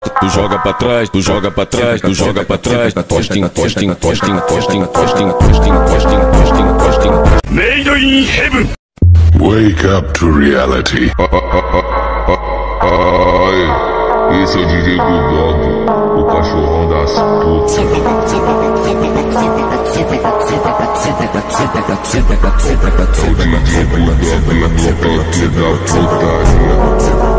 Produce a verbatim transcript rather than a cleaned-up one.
tu joga pra trás, tu joga pra trás, tu joga pra trás. Posting, posting, posting, posting, posting, posting, posting, posting, posting. Made in heaven. Wake up to reality. Esse é o D J Bulldog, o cachorrão das putas. É o D J Bulldog, o toque da putaria.